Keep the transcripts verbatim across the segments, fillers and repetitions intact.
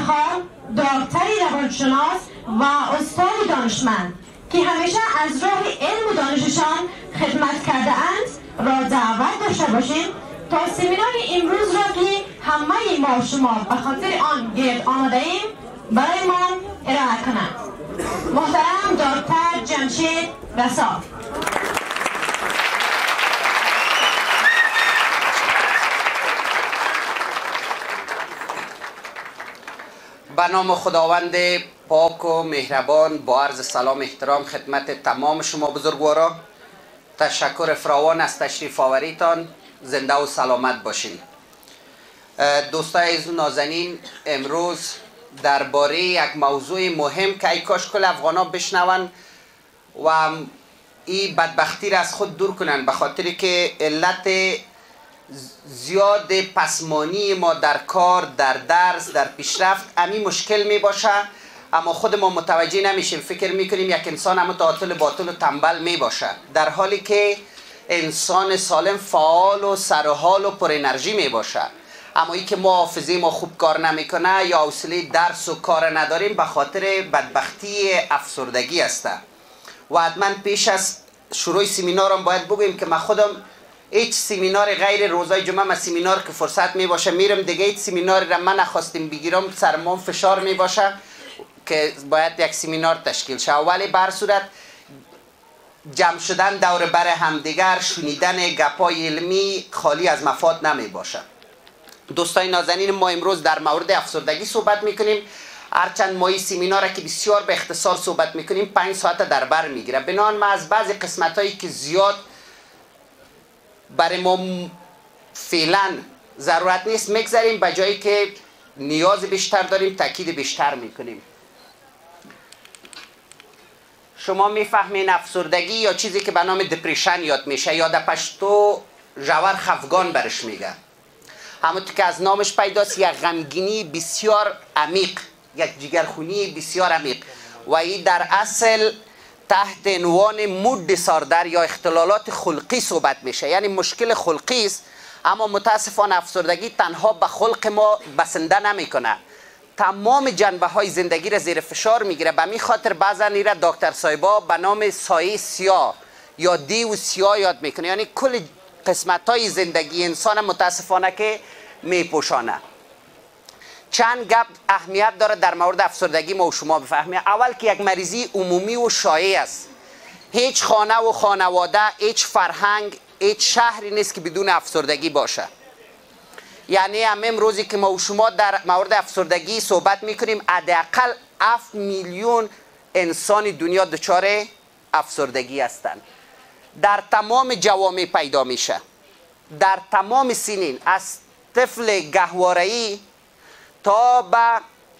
افتخار دکتری روانشناس و استاد دانشمند که همیشه از راه علم و دانششان خدمت کرده اند را دعوت داشته باشیم تا سمینار امروز را که همه ما شما به خاطر آن گرد آمده ایم برای ما ارائه کنند. محترم دکتر جمشید رسا. به نام خداوند پاک و مهربان با عرض سلام احترام خدمت تمام شما بزرگوارا، تشکر فراوان از تشریف آوریتان. زنده و سلامت باشین. دوستای عزیز و نازنین، امروز درباره یک موضوع مهم که ای کاش کل افغانا بشنون و این بدبختی را از خود دور کنن، به خاطر که علت زیاد پسمانی ما در کار، در درس، در پیشرفت امی مشکل می باشه، اما خود ما متوجه نمیشیم. فکر میکنیم یک انسان اما تعطل باطل و تنبل می باشه، در حالی که انسان سالم فعال و سرحال و پر انرژی می باشه. اما ای که ما حافظه ما خوب کار نمیکنه یا حوصله درس و کار نداریم به خاطر بدبختی افسردگی است. و حتما پیش از شروع سمینارم باید بگویم که من خودم هیچ سمینار غیر روزای جمعه ما سمینار که فرصت می باشه میرم دیگه. هیچ سمیناری را من نخواستیم بگیرم، سرمام فشار می باشه که باید یک سمینار تشکیل شه. ولی به هر صورت جمع شدن دور بر همدیگر، شنیدن گپای علمی خالی از مفاد نمی باشه. دوستای نازنین، ما امروز در مورد افسردگی صحبت میکنیم. هرچند ما این سمینار که بسیار به اختصار صحبت میکنیم پنج ساعت در بر میگیره، بنابراین ما از بعضی قسمت هایی که زیاد برای ما فعلا ضرورت نیست میگذاریم، به جایی که نیاز بیشتر داریم تاکید بیشتر میکنیم. شما میفهمین افسردگی یا چیزی که به نام دپریشن یاد میشه یا در پشتو جوار خفگان برش میگه. همونطور که از نامش پیداست، یک غمگینی بسیار عمیق، یک جگرخونی بسیار عمیق، و این در اصل تحت عنوان مود دیساردر یا اختلالات خلقی صحبت میشه. یعنی مشکل خلقی است، اما متاسفانه افسردگی تنها به خلق ما بسنده نمیکنه، تمام جنبه های زندگی را زیر فشار میگیره. به می خاطر بعضا ایره دکتر صاحبا به نام سایه سیاه یا دیو سیاه یاد میکنه، یعنی کل قسمت های زندگی انسان متاسفانه که میپوشانه. چند گپ اهمیت داره در مورد افسردگی ما و شما بفهمیم. اول که یک مریضی عمومی و شایع است. هیچ خانه و خانواده، هیچ فرهنگ، هیچ شهری نیست که بدون افسردگی باشه. یعنی هم امروزی که ما و شما در مورد افسردگی صحبت میکنیم، حداقل هفت میلیون انسان دنیا دچار افسردگی هستند. در تمام جوامع پیدا میشه، در تمام سنین، از طفل گهواره‌ای تا به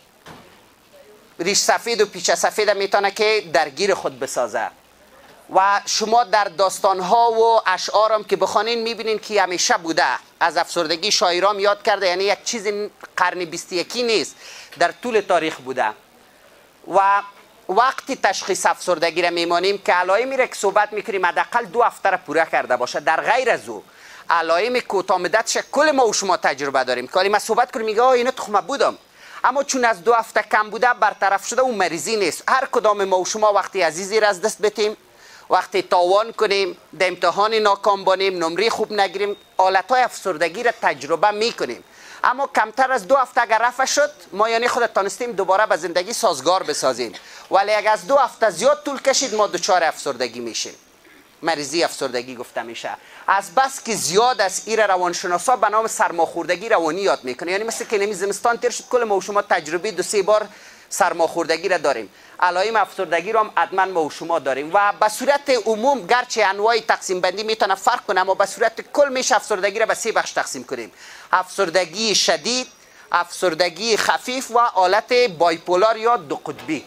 ریش سفید و پیچ سفید میتونه که درگیر خود بسازه. و شما در داستانها و اشعارم که بخوانین میبینین که همیشه بوده. از افسردگی شاعرام یاد کرده، یعنی یک چیز قرن بیست و یکی نیست، در طول تاریخ بوده. و وقتی تشخیص افسردگی را میمانیم که علائم میره که صحبت میکنیم حداقل دو هفته را پوره کرده باشه. در غیر از او علائم کوتاه مدت کل ما و شما تجربه داریم که ما صحبت کنیم میگه آه اینا تخمه بودم، اما چون از دو هفته کم بوده برطرف شده اون مریضی نیست. هر کدام ما و شما وقتی عزیزی را از دست بدیم، وقتی تاوان کنیم، در امتحان ناکام بانیم، نمره خوب نگیریم، حالتهای افسردگی را تجربه میکنیم. اما کمتر از دو هفته اگر رفع شد ما یعنی خود تانستیم دوباره به زندگی سازگار بسازیم. ولی اگر از دو هفته زیاد طول کشید ما دچار افسردگی میشیم، مریضی افسردگی گفته میشه. از بس که زیاد است، ایره روانشناسا به نام سرماخوردگی روانی یاد میکنه. یعنی مثل که نمی زمستان تیر شد کل ما و شما تجربه دو سه بار سرماخوردگی را داریم. علائم افسردگی را هم حتما ما و شما داریم. و به صورت عموم گرچه انواع تقسیم بندی میتونه فرق کنه، اما به صورت کل میشه افسردگی را به سه بخش تقسیم کنیم: افسردگی شدید، افسردگی خفیف و حالت بایپولار یا دو قطبی.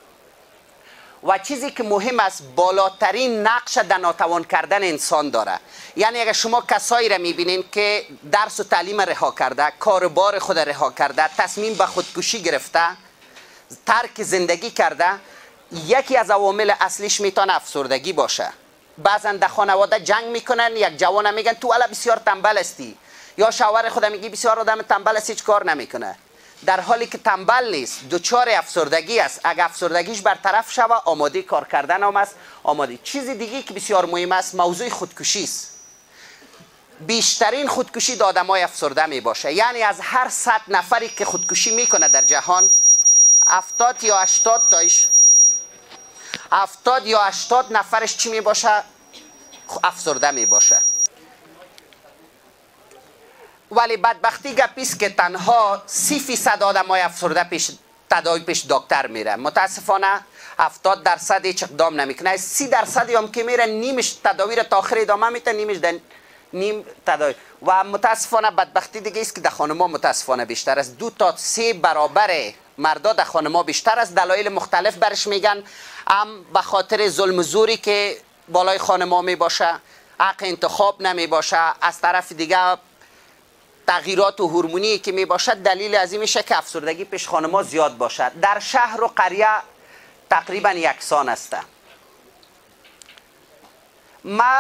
و چیزی که مهم است، بالاترین نقش در ناتوان کردن انسان داره. یعنی اگر شما کسایی را میبینین که درس و تعلیم رها کرده، کاروبار خود رها کرده، تصمیم به خودکشی گرفته، ترک زندگی کرده، یکی از عوامل اصلیش میتونه افسردگی باشه. بعضا در خانواده جنگ میکنن، یک جوان میگن تو الا بسیار تنبل هستی، یا شوهر خودم میگی بسیار آدم تنبل است هیچ کار نمیکنه. در حالی که تنبل نیست، دچار افسردگی است. اگر افسردگیش برطرف شود آماده کار کردن هم است. آماده. چیز دیگه که بسیار مهم است موضوع خودکشی است. بیشترین خودکشی در آدمای افسرده می باشه. یعنی از هر صد نفری که خودکشی میکنه در جهان هفتاد یا هشتاد تایش هفتاد یا هشتاد نفرش چی می باشه؟ افسرده می باشه. ولی بدبختی گپیست که تنها سی فیصد آدمای افسرده پیش تداوی پیش دکتر میره. متاسفانه هفتاد درصد هیچ اقدام نمیکنه. سی درصد هم که میره نیمش تداوی را تا آخر ادامه میده، نیمش در نیم تداوی. و متاسفانه بدبختی دیگه است که در خانما متاسفانه بیشتر است. دو تا سه برابر مردا در خانما بیشتر است. دلایل مختلف برش میگن. هم به خاطر ظلم و زوری که بالای خانما می باشه، حق انتخاب نمی باشه، از طرف دیگه تغییرات و هورمونی که می باشد. دلیل از این میشه که افسردگی پیش خانما زیاد باشد. در شهر و قریه تقریبا یکسان است. ما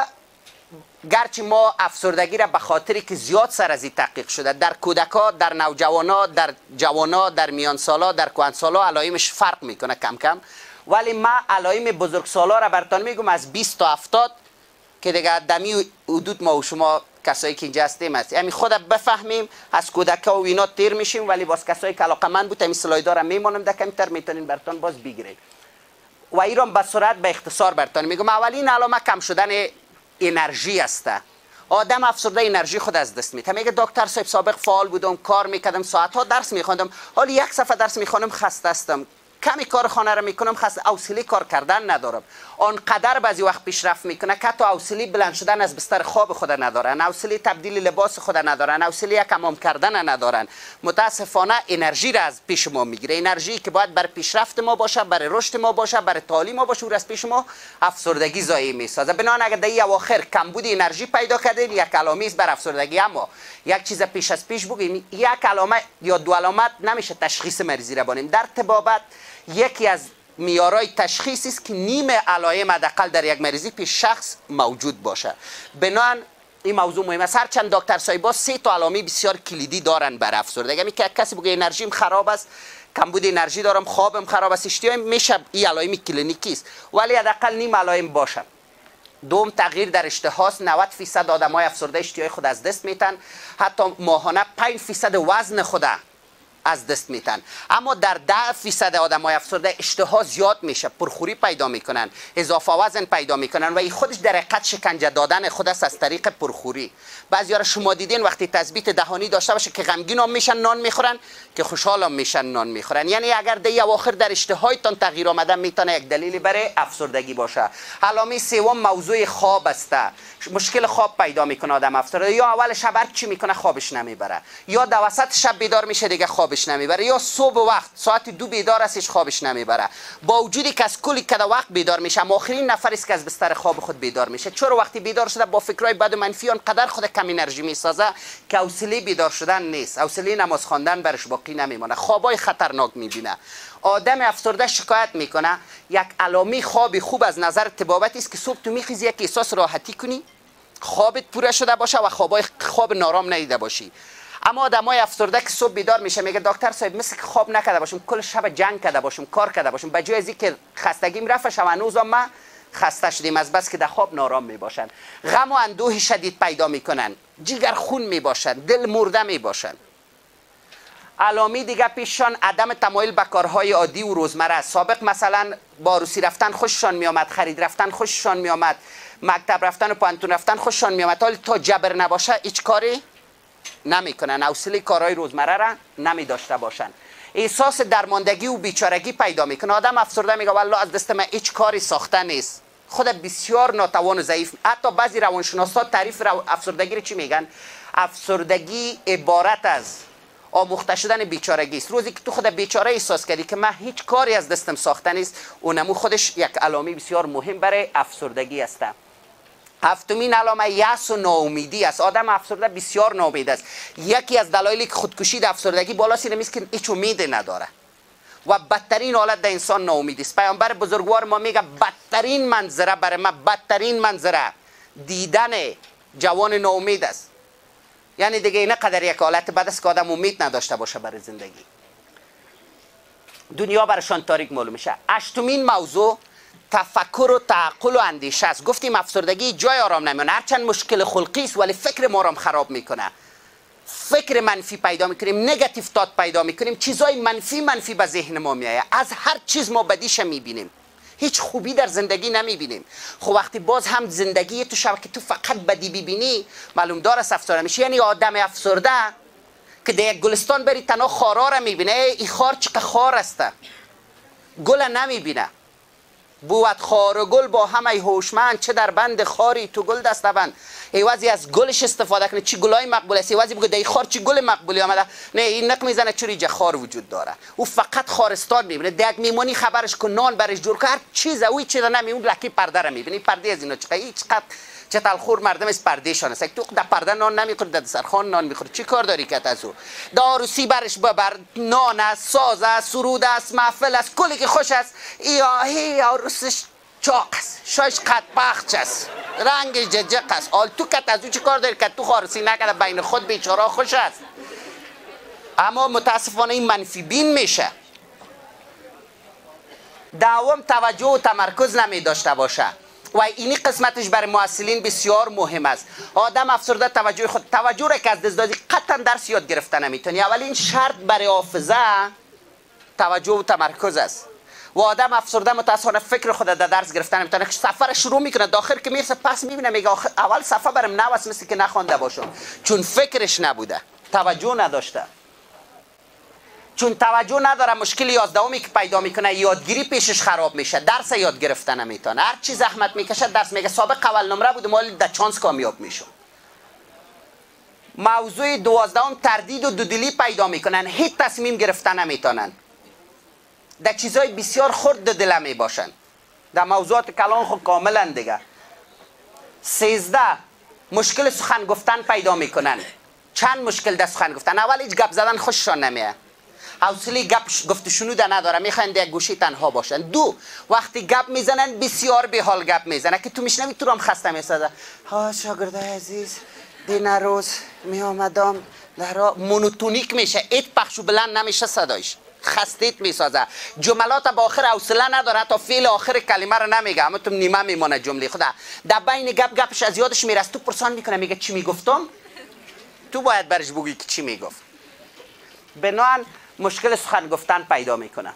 گرچه ما افسردگی را به خاطری که زیاد سر از این تحقیق شده در کودکا، در نوجوانا، در جوانا، در میانسالا، در کهنسالا علائمش فرق میکنه کم کم. ولی ما علائم بزرگسالا را براتون میگم از بیست تا هفتاد که دیگه دمی حدود ما و شما کسایی که اینجا هستیم است. یعنی خود بفهمیم از کودکا و اینا تیر میشیم، ولی باز کسایی که علاقمند بود همین سلایدا را میمونم در کمتر میتونین براتون باز بگیرید. و ایران به سرعت به اختصار براتون میگم. اولین علامه کم شدن انرژی است. آدم افسرده انرژی خود از دست میده. میگه دکتر صاحب سابق فعال بودم، کار میکردم، ساعتها درس میخوندم، حالا یک صفحه درس میخونم خسته هستم، کمی کار خانه را میکنم خسته، حوصله کار کردن ندارم. آنقدر بعضی وقت پیشرفت میکنه که حتی حوصله بلند شدن از بستر خواب خود ندارن، حوصله تبدیل لباس خود ندارن، حوصله یک حمام کردن ندارن. متاسفانه انرژی را از پیش ما میگیره. انرژی که باید بر پیشرفت ما باشه، برای رشد ما باشه، برای تعلیم ما باشه، او از پیش ما افسردگی ضایع میسازه. بنابراین اگر در این اواخر کمبود انرژی پیدا کردین یک علامه است بر افسردگی. اما یک چیز پیش از پیش بگیم، یک علامه یا دو علامت نمیشه تشخیص مریضی را بانیم. در طبابت یکی از معیارهای تشخیصی است که نیم علائم حداقل در یک مریضی پیش شخص موجود باشه. بنابراین این موضوع مهم است. هرچند دکتر صاحبا سه تا علامه بسیار کلیدی دارن بر افسردگی. یعنی که کسی بگه انرژیم خراب است، کمبود انرژی دارم، خوابم خراب است، اشتیاقم، میشه این علائم کلینیکی است، ولی حداقل نیم علائم باشه. دوم تغییر در اشتهاست. نود فیصد آدمای افسرده اشتهای خود از دست میتن. حتی ماهانه پنج فیصد وزن خود از دست میتن. اما در ده فیصد آدمای افسرده اشتها زیاد میشه، پرخوری پیدا میکنن، اضافه وزن پیدا میکنن و این خودش در حقیقت شکنجه دادن خود است از طریق پرخوری. بعضیا را شما دیدین وقتی تثبیت دهانی داشته باشه که غمگین هم میشن نان میخورن، که خوشحال هم میشن نان میخورن. یعنی اگر در اواخر در اشتهایتان تغییر آمده میتونه یک دلیلی برای افسردگی باشه. علامه سوم موضوع خواب است. مشکل خواب پیدا میکنه آدم افسرده. یا اول شب هر چی میکنه خوابش نمیبره، یا در وسط شب بیدار میشه دیگه خوابش نمیبره، یا صبح وقت ساعت دو بیدار استش خوابش نمیبره. با وجودی که از کلی کده وقت بیدار میشه، اما آخرین نفری است که از بستر خواب خود بیدار میشه. چرا وقتی بیدار شده با فکرای بد و منفی آنقدر خود کم انرژی میسازه که حوصله بیدار شدن نیست، حوصله نماز خواندن برش باقی نمیمونه، خوابای خطرناک میبینه. آدم افسرده شکایت میکنه یک علامه خواب خوب از نظر طبابتی است که صبح تو میخیزی یک احساس راحتی کنی، خوابت پوره شده باشه و خوابای خواب نارام ندیده باشی. اما آدمای افسرده که صبح بیدار میشه میگه دکتر صاحب مثل که خواب نکرده باشم، کل شب جنگ کرده باشم، کار کرده باشم، به جای از اینکه خستگیم رفت شب هنوز ما خسته شدیم از بس که در خواب نارام میباشن. غم و اندوه شدید پیدا میکنن، جگر خون میباشن، دل مرده میباشن. علامه دیگه پیششان عدم تمایل به کارهای عادی و روزمره. سابق مثلا با عروسی رفتن خوششان میامد، خرید رفتن خوششان میامد، مکتب رفتن و پانتون رفتن خوششان میامد، حالا تا جبر نباشه هیچ کاری نمیکنن، حوصله کارهای روزمره را نمی داشته باشن. احساس درماندگی و بیچارگی پیدا میکنه. آدم افسرده میگه والله از دست من هیچ کاری ساخته نیست، خود بسیار ناتوان و ضعیف. حتی بعضی روانشناسا تعریف رو افسردگی رو چی میگن؟ افسردگی عبارت از آموخته شدن بیچارگی است. روزی که تو خود بیچاره احساس کردی که من هیچ کاری از دستم ساخته نیست، اونمو خودش یک علامه بسیار مهم برای افسردگی است. هفتمین علامه یأس و ناامیدی است. آدم افسرده بسیار ناامید است. یکی از دلایلی که خودکشی در افسردگی بالاست این است که هیچ امید نداره و بدترین حالت در انسان ناامیدی است. پیامبر بزرگوار ما میگه بدترین منظره برای من، بدترین منظره دیدن جوان ناامید است. یعنی دیگه اینه قدر یک حالت بد است که آدم امید نداشته باشه برای زندگی. دنیا برشان تاریک معلوم میشه. هشتمین موضوع تفکر و تعقل و اندیشه است. گفتیم افسردگی جای آرام نمیونه، هرچند مشکل خلقی است ولی فکر ما را خراب میکنه. فکر منفی پیدا میکنیم، نگاتیو تات پیدا میکنیم، چیزای منفی منفی به ذهن ما میایه، از هر چیز ما بدیش میبینیم، هیچ خوبی در زندگی نمیبینیم. خب وقتی باز هم زندگی تو شب که تو فقط بدی ببینی، معلوم داره افسرده میشه. یعنی آدم افسرده که در یک گلستان بری تنها خارا را میبینه، این خار چقدر خار است، گل نمیبینه. بود خار و گل با همه هوشمند، چه در بند خاری تو گل دست بند. ایوازی از گلش استفاده کنه، چی گلای مقبول است. ایوازی بگه دی خار چی گل مقبولی آمده، نه این نق میزنه چوری جا خار وجود داره. او فقط خارستان میبینه. دیگه میمونی خبرش کن، نان برش جور کن، هر چیز اوی چیزا نمیمون، لکی پرده را میبینی. پرده از اینا چقدر هیچ قد چه تلخور مردم از پرده شان است. تو در پرده نان نمیخوری، در سرخان نان میخوری، چی کار داری که از او داروسی برش ببر، نان است، ساز است، سرود است، محفل است، کلی که خوش است. ایاهی عروسش چاق است، شاش قد پخش است، رنگش ججق است. آل تو کت از او چی کار داری که تو خارسی نکرده، بین خود بیچاره خوش است. اما متاسفانه این منفی بین میشه. دوم توجه و تمرکز نمی داشته باشه و اینی قسمتش برای محصلین بسیار مهم است. آدم افسرده توجه خود توجه را که از دست دادی قطعا درس یاد گرفتن نمیتونی. اولین شرط برای حافظه توجه و تمرکز است. و آدم افسرده متاسفانه فکر خود در درس گرفتن نمیتونه. سفر شروع میکنه، داخل که میرسه پس میبینه میگه آخر اول صفحه برام نوست، مثل که نخوانده باشم، چون فکرش نبوده، توجه نداشته. چون توجه نداره، مشکل یازدهمی که پیدا میکنه یادگیری پیشش خراب میشه، درس یاد گرفتن نمیتونه. هر چی زحمت میکشه درس میگه سابق اول نمره بود مال در چانس کامیاب میشم. موضوع دوازدهم تردید و دودلی پیدا میکنن، هیچ تصمیم گرفتن نمیتونن، در چیزای بسیار خرد دل می باشن. در موضوعات کلان خود کاملا دیگه. سیزده مشکل سخن گفتن پیدا میکنن. چند مشکل در سخن گفتن. اول هیچ گپ زدن خوششان نمیه، حوصله گپ گفت شنود نداره، میخوان در گوشی تنها باشن. دو وقتی گپ میزنن بسیار به حال گپ میزنن که تو میشنوی تو رو هم خسته میسازه. ها شاگرده عزیز دین روز می آمدم لهرا، مونوتونیک میشه، ایت پخش و بلند نمیشه صدایش، خستیت میسازه. جملات با آخر حوصله نداره، تا فعل آخر کلمه رو نمیگه، اما تو نیمه میمونه جمله. خدا در بین گپ گپش از یادش میرسه، تو پرسان میکنه میگه چی میگفتم، تو باید برش بگی که چی میگفت. بنابراین مشکل سخن گفتن پیدا میکنه.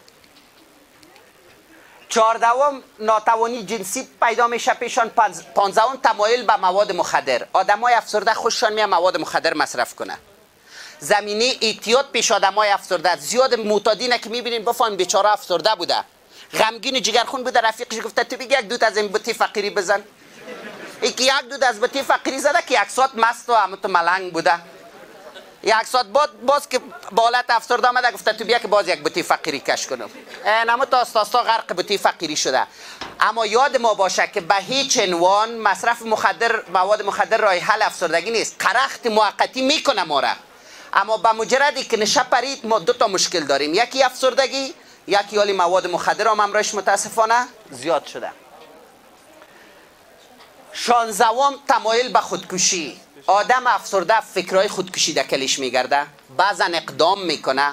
چهاردهم ناتوانی جنسی پیدا میشه پیشان. پانزدهم تمایل به مواد مخدر. آدمای افسرده خوششان میاد مواد مخدر مصرف کنه. زمینه اعتیاد پیش آدمای افسرده زیاد. معتادینه که میبینین بفهم بیچاره افسرده بوده، غمگین جگرخون بوده، رفیقش گفته تو بگی یک دوت از این بطی فقیری بزن. یکی یک دوت از بطی فقیری زده که یک ساعت مست و همه تو ملنگ بوده. یک ساعت بعد باز که بالات افسرده آمده گفته تو بیا که باز یک بطی فقیری کش کنم. نمو تا استاستا غرق بطی فقیری شده. اما یاد ما باشه که به هیچ عنوان مصرف مخدر مواد مخدر راه حل افسردگی نیست. قرخت موقتی میکنه ما را، اما به مجردی که نشه پرید ما دو تا مشکل داریم، یکی افسردگی، یکی حالی مواد مخدر هم امرایش متاسفانه زیاد شده. شانزدهم تمایل به خودکشی. آدم افسرده فکرهای خودکشی در کلیش میگرده، بعضا اقدام میکنه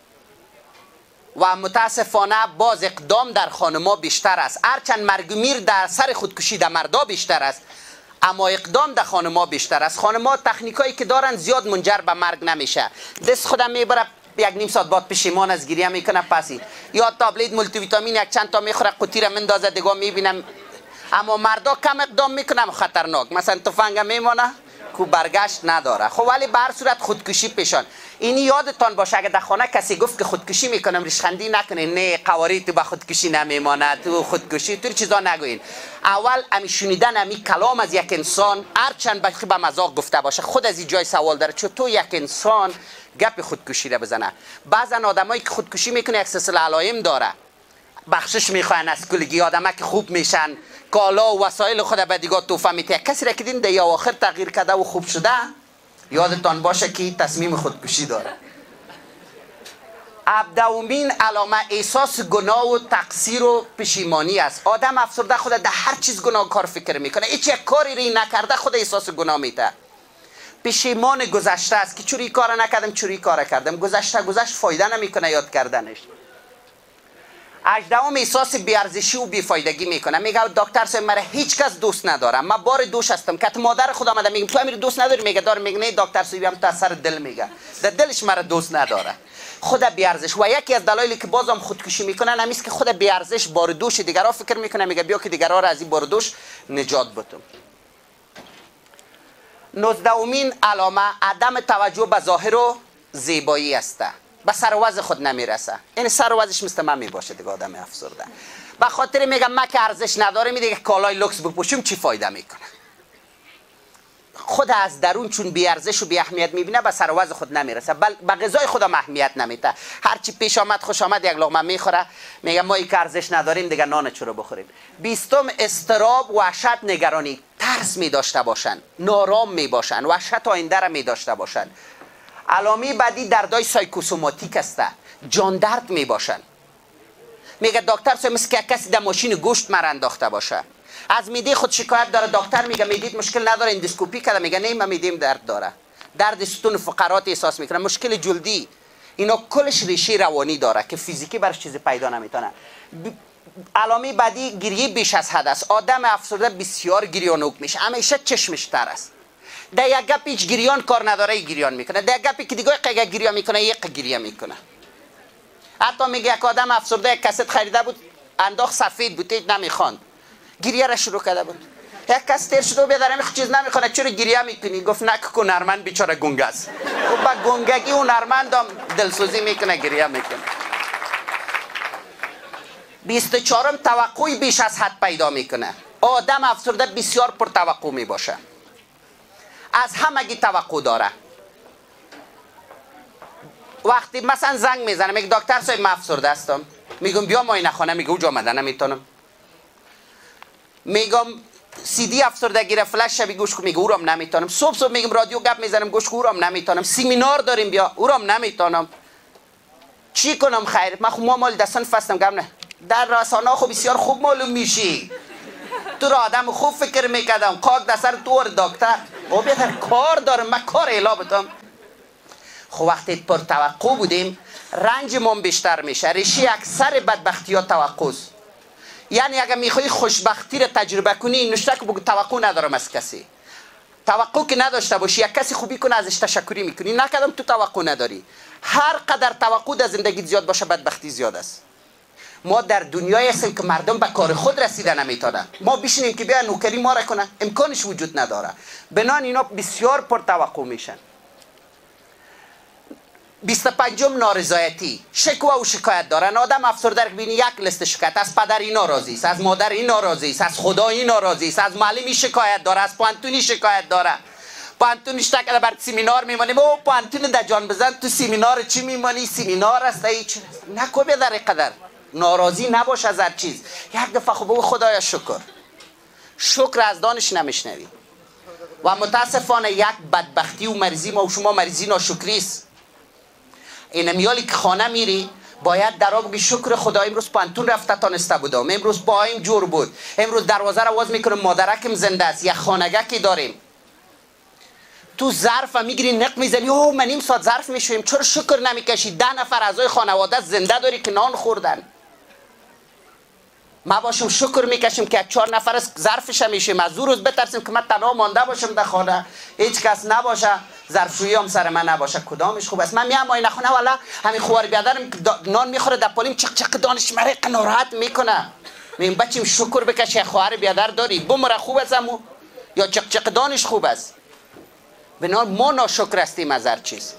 و متاسفانه باز اقدام در خانما بیشتر است. هرچند مرگ و میر در سر خودکشی در مردا بیشتر است، اما اقدام در خانما بیشتر است. خانما تکنیکایی که دارن زیاد منجر به مرگ نمیشه. دست خودم میبره یک نیم ساعت بعد پشیمان از گریه میکنه پسی، یا تابلت مولتی ویتامین یک چند تا میخوره قوطی را مندازه دیگه میبینم. اما مردا کم اقدام میکنم خطرناک، مثلا تفنگ میمونه کو برگشت نداره. خب ولی به هر صورت خودکشی پیشان. این یادتان باشه اگه در خانه کسی گفت که خودکشی میکنم ریشخندی نکنین، نه قواری تو به خودکشی نمیمانه، تو خودکشی تو چیزا نگوین. اول امی شنیدن امی کلام از یک انسان هرچند بخی به مذاق گفته باشه خود از این جای سوال داره، چطور یک انسان گپ خودکشی را بزنه. بعضن آدمایی که خودکشی میکنه یک سلسله علائم داره، بخشش میخواین از کلگی، آدمایی که خوب میشن کالا و وسایل خود به دیگه توفه میته. کسی را که دین در آخر تغییر کرده و خوب شده یادتان باشه که تصمیم خودکشی داره. هفدهمین علامه احساس گناه و تقصیر و پشیمانی است. آدم افسرده خود در هر چیز گناهکار فکر میکنه، هیچ یک کاری ری نکرده خود احساس گناه میته. پشیمان گذشته است که چوری کار نکردم چوری کار کردم. گذشته گذشت فایده نمیکنه یاد کردنش. هجدهم احساس بیارزشی و بیفایدگی میکنه. میگه دکتر صاحب مرا هیچ کس دوست ندارم، من بار دوش هستم. که مادر خود آمده میگم تو امیر دوست نداری؟ میگه دارم. میگه نه دکتر صاحب هم تا سر دل میگه در دلش مرا دوست نداره. خود بیارزش و یکی از دلایلی که بازم خودکشی میکنن همیست که خود بیارزش بار دوش دیگرها فکر میکنه. میگه بیا که دیگرها را از این بار دوش نجات بدم. نوزدهمین علامه عدم توجه به ظاهر و زیبایی است. به سر و وضع خود نمیرسه. این سر و وضعش مثل من میباشه دیگه آدم افسرده. به خاطر میگم من که ارزش نداره میگه کالای لوکس بپوشم چی فایده میکنه. خود از درون چون بی ارزش و بی اهمیت میبینه به سر و وضع خود نمیرسه. بل به غذای خودم اهمیت نمیده. هر چی پیش آمد خوش آمد یک لقمه میخوره. میگه ما که ارزش نداریم دیگه نان چرا بخوریم. بیستم استراب، وحشت، نگرانی، ترس میداشته باشن، نارام میباشن، وحشت آینده را میداشته باشن. علامه بعدی دردای سایکوسوماتیک است. جان درد می باشن. میگه دکتر صاحب مثل که کسی در ماشین گوشت مر انداخته باشه. از میده خود شکایت داره. دکتر میگه میدید مشکل نداره اندوسکوپی کرده. میگه نه من میدیم درد داره. درد ستون فقرات احساس میکنه. مشکل جلدی. اینا کلش ریشه روانی داره که فیزیکی برش چیزی پیدا نمیتونه. علامه بعدی گریه بیش از حد است. آدم افسرده بسیار گریانوک میشه. همیشه چشمش تر است. در یک گپ هیچ گریان کار نداره ای گریان میکنه. در یک گپی که دیگه قیقه گریه میکنه یک گریه میکنه. حتی میگه یک آدم افسرده یک کست خریده بود انداخت سفید بود هیچ نمیخواند. گریه را شروع کرده بود. یک کس تیر شده و بیادر همیخ چیز نمیخونه چرا گریه میکنی؟ گفت نک که هنرمند بیچاره گنگ است. و با گنگگی هنرمند هم دلسوزی میکنه گریه میکنه. بیست و چهارم توقعی بیش از حد پیدا میکنه. آدم افسرده بسیار پر توقع میباشه. از همگی توقع داره. وقتی مثلا زنگ میزنه میگه دکتر صاحب من افسرده هستم. میگم بیا معاینه خانه. میگه اوجا آمده نمیتونم. میگم سی دی افسردگی را فلش شبی گوش کن. میگه او رام نمیتونم. صبح صبح میگم رادیو گپ میزنم گوش کن. او رام نمیتونم. سیمینار داریم بیا. او رام نمیتونم. چی کنم خیر؟ من خو ما مال دستان فستم گم نه. در رسانه خو بسیار خوب معلوم میشی. تو را آدم خوب فکر میکردم قاق دستر تو دکتر او بیتر کار دارم من کار اعلا بدم. خب وقتی پر توقع بودیم رنج من بیشتر میشه. ریشه اکثر بدبختی ها توقع است. یعنی اگر میخوای خوشبختی را تجربه کنی نشته که بگو توقع ندارم از کسی. توقع که نداشته باشی یک کسی خوبی کنه ازش تشکری میکنی. نکردم تو توقع نداری. هر قدر توقع در زندگی زیاد باشه بدبختی زیاد است. ما در دنیایی هستیم که مردم به کار خود رسیده نمیتونن. ما بشینیم که بیا نوکری ما را کنن امکانش وجود نداره. بنان اینا بسیار پر توقع میشن. بیست و پنجم نارضایتی، شکوه و شکایت دارن. آدم افسرده رو ببینی یک لیست شکایت. از پدر این ناراضی است، از مادر این ناراضی است، از خدا این ناراضی است، از معلمی شکایت داره، از پانتونی شکایت داره. پانتونش تک بر سیمینار میمونیم او پانتون در جان بزن تو سیمینار چی میمونی؟ سیمینار است هیچ نکو به در قدر ناراضی نباش از هر چیز. یک دفعه خب بگو خدایا شکر. شکر از دانش نمیشنوی. و متاسفانه یک بدبختی و مریضی ما و شما مریضی ناشکری است. این میالی که خانه میری باید در آب بگی شکر خدا امروز پانتون رفته تانسته بودم، امروز پایم جور بود، امروز دروازه رو باز میکنم مادرکم زنده است، یک خانگکی داریم. تو ظرف میگیری نق میزنی اوه من نیم ساعت ظرف میشویم چرا شکر نمیکشی؟ ده نفر اعضای خانواده زنده داری که نان خوردن. ما باشم شکر میکشیم که چهار نفر از ظرفش میشیم. از روز بترسیم که من تنها مانده باشم در خانه هیچ کس نباشه ظرفشویی هم سر من نباشه. کدامش خوب است؟ من میام آینه خونه والا همین خوار بیادرم نان میخوره در پالیم چق چق دانش مره ناراحت میکنه. میگم بچیم شکر بکشی خواهر بیادر داری بمره خوب است امو یا چق چق دانش خوب است. بنابراین ما ناشکر هستیم از هر چیز.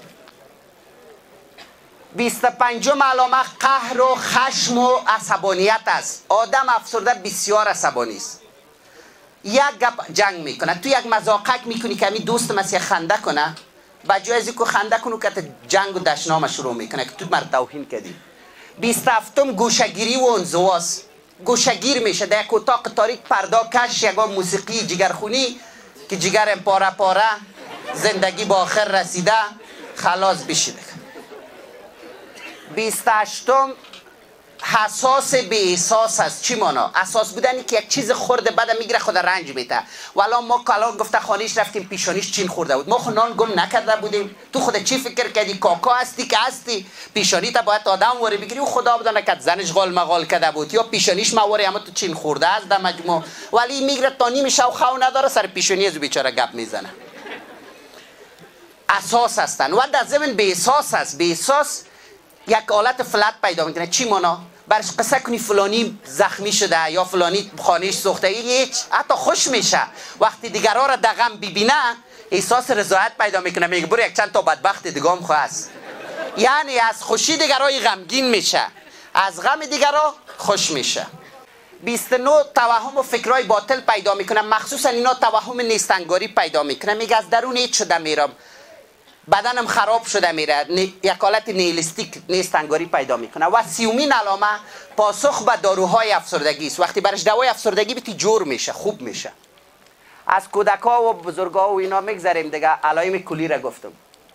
بیست و پنجم علامه قهر و خشم و عصبانیت است. آدم افسرده بسیار عصبانی است. یک گپ جنگ میکنه. تو یک مذاقک میکنی که همین دوست مسیح خنده کنه بجای از اینکه خنده کنه که جنگ و دشنام شروع میکنه که تو مرد توهین کردی. بیست و هفتم گوشگیری و انزواست. گوشگیر میشه در یک اتاق تاریک پردا کش یک موسیقی جگرخونی که جگرم پاره پاره زندگی با آخر رسیده خلاص بشیده. بیست و هشتم حساس به احساس است. چی مانا؟ اساس بودنی که یک چیز خورده بعد میگیره خود رنج میده. والا ما کلا گفته خانیش رفتیم پیشانیش چین خورده بود، ما خود نان گم نکرده بودیم. تو خود چی فکر کردی؟ کاکا هستی که هستی، پیشانی تا باید آدم وری بگیری و خدا بدانه که زنش غال مغال کرده بود یا پیشانیش موری اما تو چین خورده است در مجموع. ولی میگیره تا نیم شو خو نداره سر پیشانی از بیچاره گپ میزنه. اساس هستن و در ضمن به احساس است. به احساس یک حالت فلت پیدا میکنه. چی مانا؟ برش قصه کنی فلانی زخمی شده یا فلانی خانهش سوخته، هیچ حتی خوش میشه وقتی دیگرها را در غم ببینه، احساس رضایت پیدا میکنه، میگه برو یک چند تا بدبخت دیگه هم خواست. یعنی از خوشی دیگرها غمگین میشه، از غم دیگرها خوش میشه. بیست و نه توهم و فکرهای باطل پیدا میکنه، مخصوصا اینا توهم نیستنگاری پیدا میکنه. میگه از درون هیچ شده میرم، بدنم خراب شده میره، یک حالت نیهیلیستیک نیستنگاری پیدا میکنه. و سیومین علامه پاسخ به داروهای افسردگی است. وقتی برش دوای افسردگی بیتی جور میشه، خوب میشه. از کودکا و بزرگا و اینا میگذاریم دیگه، علائم کلی را گفتم.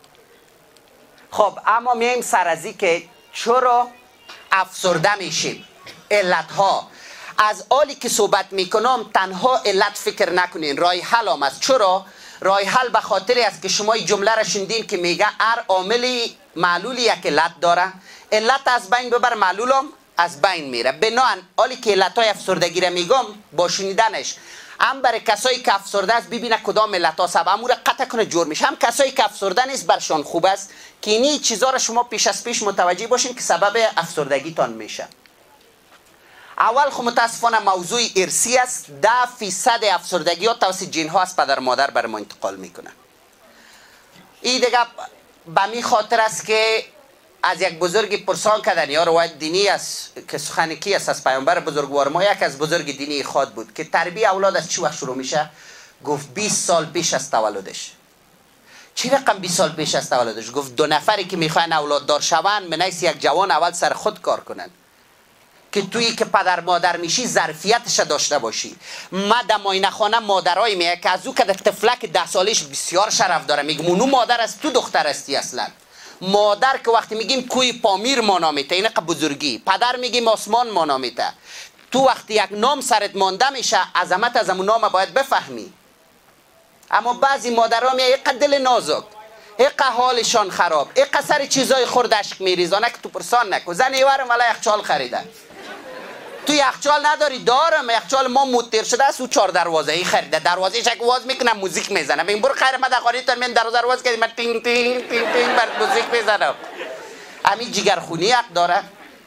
خب اما میایم سر ازی که چرا افسرده میشیم، علتها. از حالی که صحبت میکنم تنها علت فکر نکنین، رای حل هم است. چرا؟ رای حل به خاطری است که شما این جمله را شنیدین که میگه هر عاملی معلولی یک علت داره، علت از بین ببر معلولم از بین میره. بناهن حالی که علتهای افسردگی را میگم با شنیدنش هم برای کسایی که افسرده است ببینه کدام علت ها سبب امور قطع کنه جور میشه، هم کسایی که افسرده نیست برشان خوب است که اینی چیزا را شما پیش از پیش متوجه باشین که سبب افسردگیتان میشه. اول خب متاسفانه موضوع ارثی است. ده فیصد افسردگی ها توسط جین ها از پدر مادر بر ما انتقال میکنه. این دیگه به می خاطر است که از یک بزرگی پرسان کردن یا روایت دینی است که سخن کی است از پیامبر بزرگوار ما، یک از بزرگ دینی خواد بود که تربیت اولاد از چی وقت شروع میشه؟ گفت بیست سال پیش از تولدش. چی رقم بیست سال پیش از تولدش؟ گفت دو نفری که میخواین اولاد دار شوند منیس یک جوان اول سر خود کار کنن که تویی که پدر مادر میشی ظرفیتش داشته باشی. ما در ماینه خانه مادرای میگه که از او که در طفلک ده سالش بسیار شرف داره، میگم اونو مادر است تو دختر استی. اصلا مادر که وقتی میگیم کوی پامیر ما نامیته اینه که بزرگی، پدر میگیم آسمان ما نامیته. تو وقتی یک نام سرت مانده میشه عظمت از همون نام باید بفهمی. اما بعضی مادرها میگه یک دل نازک، یک حالشان خراب، یک سر چیزای خوردشک میریزانه که تو پرسان نکن. زن ایوارم ولی یخچال خریدن، تو یخچال نداری؟ دارم یخچال ما موتر شده است و چهار دروازه ای خریده، دروازه شک واز میکنه موزیک میزنه. ببین برو خیر ما دخاریتون من دروازه رو واز کردم من تینگ تینگ تینگ تینگ بر موزیک میزنم. همین جگرخونی حق داره.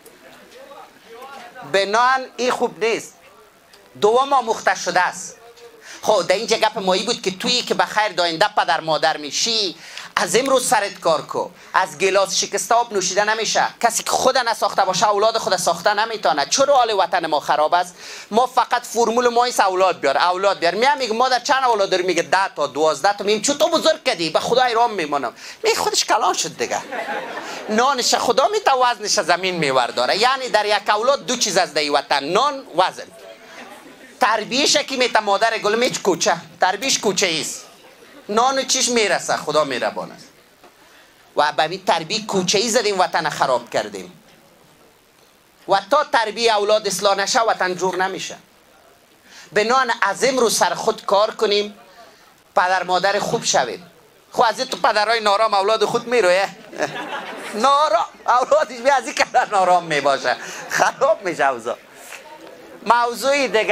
بنان این خوب نیست. دوم آموخته شده است. خب در اینجا گپ مایی بود که تویی که بخیر داینده پدر مادر میشی از امروز سرت کار کو. از گلاس شکسته آب نوشیده نمیشه. کسی که خود نساخته باشه اولاد خود ساخته نمیتونه. چرا حال وطن ما خراب است؟ ما فقط فرمول ما است اولاد بیار اولاد بیار. میام میگم مادر چند اولاد داری؟ میگه ده تا دوازده تا. میگم چطور بزرگ کردی؟ به خدا ایران میمونم. میگه خودش کلان شد دیگه. نانش خدا میته وزنش زمین میورداره. یعنی در یک اولاد دو چیز از دی وطن، نان وزن. تربیهش کی میته مادر گل میچ کوچه، تربیهش کوچه است. نان چیش میرسه خدا مهربان است. و به این تربیه کوچه ای زدیم وطن خراب کردیم. و تا تربیه اولاد اصلاح نشه وطن جور نمیشه. بنان از امروز سر خود کار کنیم، پدر مادر خوب شویم. خب از این تو پدرای نارام اولاد خود میروه نارام اولادش بی از این کدر نارام میباشه خراب میشه اوضاع. موضوع دیگه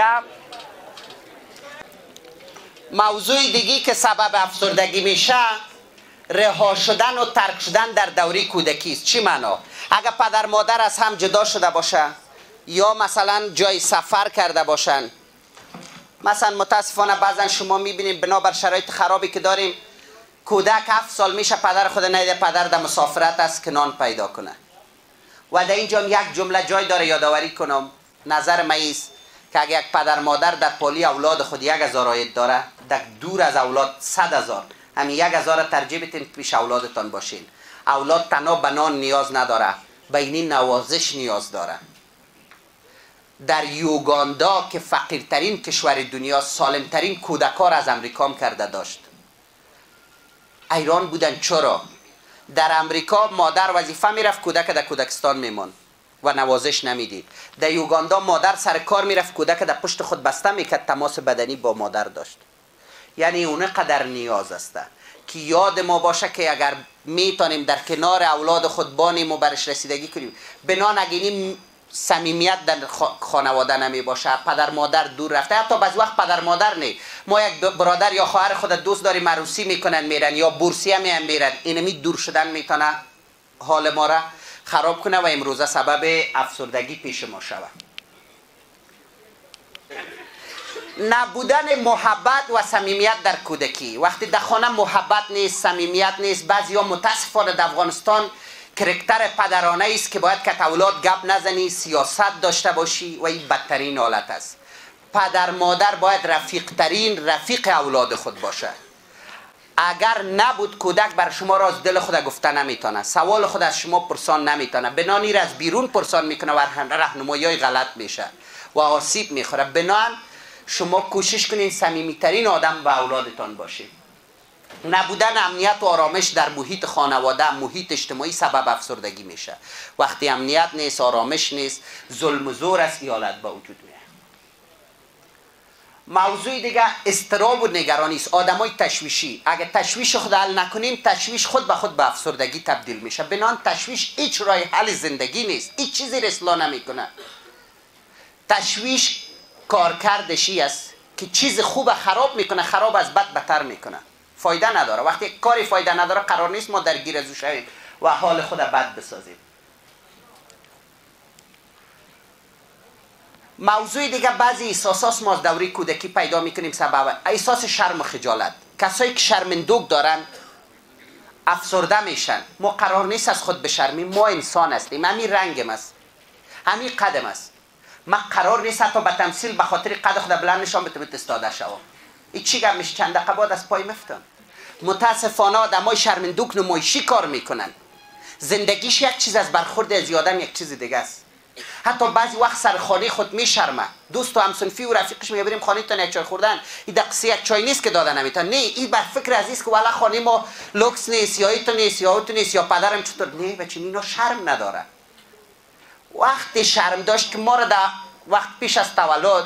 موضوع دیگی که سبب افسردگی میشه رها شدن و ترک شدن در دوره کودکی است. چی معنا؟ اگر پدر مادر از هم جدا شده باشه یا مثلا جای سفر کرده باشن، مثلا متاسفانه بعضا شما میبینید بنابر شرایط خرابی که داریم کودک هفت سال میشه پدر خود نیده، پدر در مسافرت است که نان پیدا کنه. و در اینجا یک جمله جای داره یادآوری کنم، نظر مایست که اگر یک پدر مادر در پالی اولاد خود یک هزار آید داره، در دور از اولاد صد هزار، همین یک هزار ترجیح بتین پیش اولادتان باشین. اولاد تنها به نان نیاز نداره، به این نوازش نیاز داره. در یوگاندا که فقیرترین کشور دنیا سالمترین کودکار از امریکا کرده داشت. ایران بودن. چرا؟ در امریکا مادر وظیفه میرفت کودک در کودکستان میمون و نوازش نمیدید. در یوگاندا مادر سر کار میرفت، کودک در پشت خود بسته میکرد، تماس بدنی با مادر داشت. یعنی اون قدر نیاز است که یاد ما باشه که اگر میتونیم در کنار اولاد خود بانیم و برش رسیدگی کنیم. بنان اگه صمیمیت در خانواده نمی باشه، پدر مادر دور رفته، حتی بعضی وقت پدر مادر نه، ما یک برادر یا خواهر خود دوست داریم، عروسی میکنن میرن یا بورسیه میان میرن، اینمی دور شدن میتونه حال ما را خراب کنه و امروزه سبب افسردگی پیش ما شود. نبودن محبت و صمیمیت در کودکی. وقتی در خانه محبت نیست، صمیمیت نیست، بعضیا متاسفانه در افغانستان کرکتر پدرانه است که باید که اولاد گپ نزنی، سیاست داشته باشی و این بدترین حالت است. پدر مادر باید رفیق ترین رفیق اولاد خود باشه. اگر نبود کودک بر شما را از دل خود گفته نمیتونه، سوال خود از شما پرسان نمیتونه، بنانی را از بیرون پرسان میکنه و راهنمایی غلط میشه و آسیب میخوره. بنان شما کوشش کنین صمیمیترین آدم با اولادتان باشید. نبودن امنیت و آرامش در محیط خانواده، محیط اجتماعی سبب افسردگی میشه. وقتی امنیت نیست، آرامش نیست، ظلم و زور است، ایالت با وجود میاد. موضوع دیگه اضطراب و نگرانی است. آدمای تشویشی، اگه تشویش خود حل نکنیم، تشویش خود به خود به افسردگی تبدیل میشه. بنان تشویش هیچ راه حل زندگی نیست، هیچ چیزی را اصلاح نمیکنه. تشویش کارکردشی است که چیز خوب خراب میکنه، خراب از بد بدتر میکنه، فایده نداره. وقتی کاری فایده نداره قرار نیست ما درگیر ازو شویم و حال خود بد بسازیم. موضوع دیگه بعضی احساسات ما از دوره کودکی پیدا میکنیم. سبب احساس شرم و خجالت. کسایی که شرمندوک دارن افسرده میشن. ما قرار نیست از خود بشرمیم، ما انسان هستیم، همین رنگم است، همین قدم است. ما قرار نیست حتی به تمثیل به خاطر قد خود بلند نشان بتوید استاده شوم. این چی گم میشه؟ چند دقیقه بعد از پای مفتم. متاسفانه آدمای شرمندوک نمایشی کار میکنن. زندگیش یک چیز از برخورد از آدم یک چیز دیگه است. حتی بعضی وقت سر خانه خود میشرمه. دوست و همسنفی و رفیقش میگه بریم خانه تان یک چای خوردن، این دقیقه یک چای نیست که دادن نمیتون. نه، این بر فکر عزیز که والا خانه ما لوکس نیست، یا ایتون نیست، یا اوتون نیست، یا پدرم چطور. نه بچه، اینا شرم نداره. وقتی شرم داشت که ما را در وقت پیش از تولد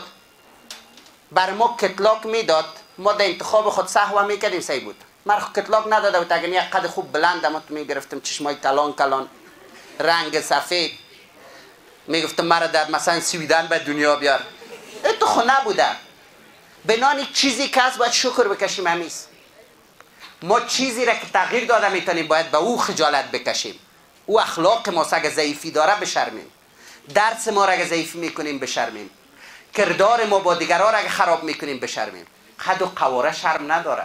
بر ما کتلاک میداد، ما در انتخاب خود سهوا میکردیم. صحیح بود. من کتلاک نداده بود، اگر یک قد خوب بلند ما تو میگرفتم، چشمای کلان کلان، رنگ سفید، میگفتم مرا در مثلا سویدن به دنیا بیار. این تو خو نبوده. بنانی چیزی که هست باید شکر بکشیم. همیست ما چیزی را که تغییر داده میتونیم باید به او خجالت بکشیم. او اخلاق ما اگه ضعیفی داره بشرمیم، درس ما را اگه ضعیفی میکنیم بشرمیم، کردار ما با دیگران را اگه خراب میکنیم بشرمیم. قد و قواره شرم نداره.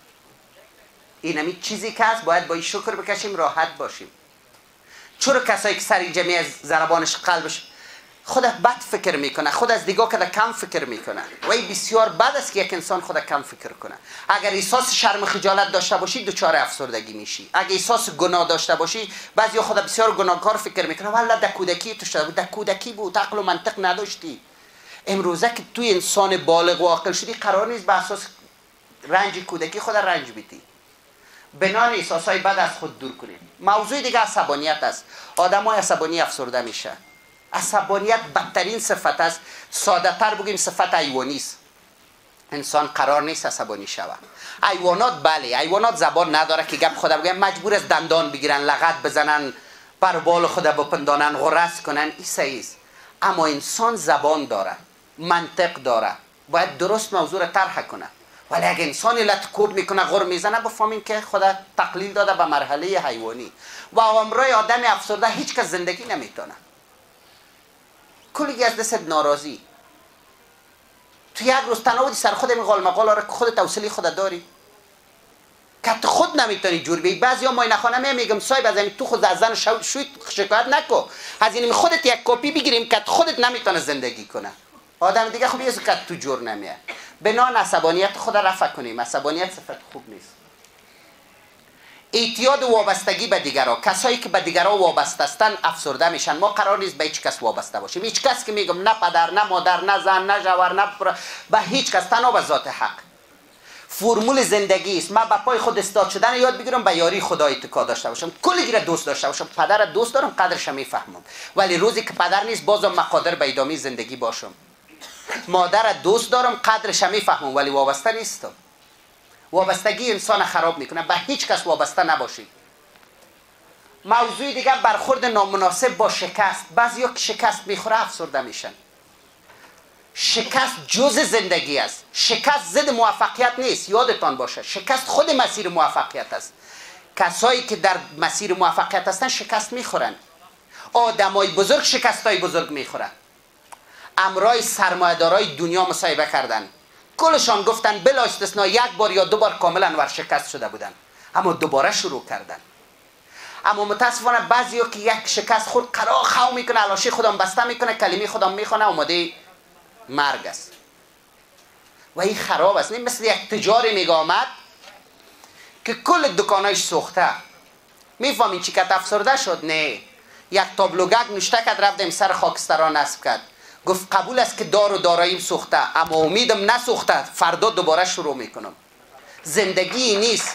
این همی چیزی که هست باید با این شکر بکشیم، راحت باشیم. چرا کسایی که سری جمعی از ضربانش قلبش خودت بد فکر میکنه، خود از دیگه که کم فکر میکنه و این بسیار بد است که یک انسان خود کم فکر کنه. اگر احساس شرم و خجالت داشته باشی دچار افسردگی میشی. اگر احساس گناه داشته باشی، بعضی خود بسیار گناهکار فکر میکنه، والله در کودکی تو شده بود، در کودکی بود، عقل و منطق نداشتی. امروزه که توی انسان بالغ و عاقل شدی قرار نیست به اساس رنج کودکی خود رنج بیتی. بنان احساسای بد از خود دور کنیم. موضوع دیگه عصبانیت است. آدمای عصبانی افسرده میشه. عصبانیت بدترین صفت است. ساده تر بگیم صفت حیوانی است. انسان قرار نیست عصبانی شود. حیوانات بله، حیوانات زبان نداره که گپ خود بگن، مجبور است دندان بگیرن، لغت بزنن، پر بال خود بپندانن، غرس کنن، این صحیح است. اما انسان زبان داره، منطق داره، باید درست موضوع را طرح کنه. ولی اگه انسان لط کوب میکنه، غر میزنه، بفهمین که خدا تقلیل داده به مرحله حیوانی. و امروز آدم افسرده هیچ کس زندگی نمیتونه. کلی از دست ناراضی. تو یک روز تنها سر خود این قال مقال را که خود توصیلی خود داری، که تو خود نمیتونی جور بی. بعضیا ما نخونه میگم صاحب از تو خود از زن شو شوید شکایت نکو، از این خودت یک کپی بگیریم که خودت نمیتونه زندگی کنه. آدم دیگه خب یه که تو جور نمیاد. بنان عصبانیت خود رفع کنیم. عصبانیت صفت خوب نیست. اعتیاد و وابستگی به دیگران. کسایی که به دیگران وابسته هستند افسرده میشن. ما قرار نیست به هیچ کس وابسته باشیم. هیچ کس که میگم نه پدر، نه مادر، نه زن، نه جوار، نه پر... به هیچ کس، تنها به ذات حق. فرمول زندگی است. من با پای خود استاد شدن یاد بگیرم، به یاری خدا اتکا داشته باشم، کلی دوست داشته باشم. پدر دوست دارم، قدرش میفهمم، ولی روزی که پدر نیست بازم من قادر به ادامه زندگی باشم. مادر دوست دارم، قدرش میفهمم، ولی وابسته نیستم. وابستگی انسان خراب میکنه. به هیچ کس وابسته نباشید. موضوع دیگه برخورد نامناسب با شکست. بعضیا که شکست میخوره افسرده میشن. شکست جز زندگی است. شکست ضد موفقیت نیست. یادتان باشه شکست خود مسیر موفقیت است. کسایی که در مسیر موفقیت هستن شکست میخورن. آدمای بزرگ شکستای بزرگ میخورن. امرای سرمایه‌دارای دنیا مصاحبه کردن، کلشان گفتن بلا استثنا یک بار یا دو بار کاملا ورشکست شده بودن، اما دوباره شروع کردن. اما متاسفانه بعضیا که یک شکست خورد قرا خو میکنه، علاشی خودم بسته میکنه، کلمه خودم میخونه، اومده مرگ است. و این خراب است. این مثل یک تجاری میگه آمد که کل دکانایش سوخته. میفهمین چی که افسرده شد؟ نه، یک تابلوگک نشته کرد، رفتیم سر خاکستران نصب کرد، گفت قبول است که دار و داراییم سوخته، اما امیدم نسوخته، فردا دوباره شروع میکنم. زندگی نیست